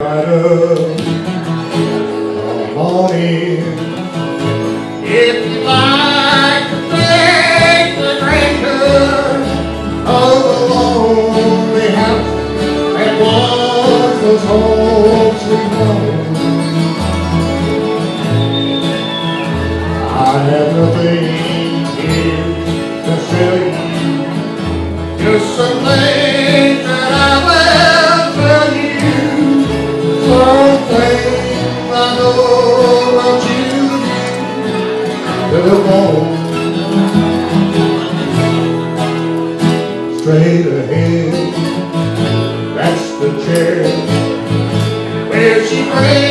right up morning. If you like to take the drinker of the lonely house that was home sweet home, I have nothing here to tell you, just some things that I will tell you, some things I know about you, little boy. Straight ahead, that's the chair where she prays.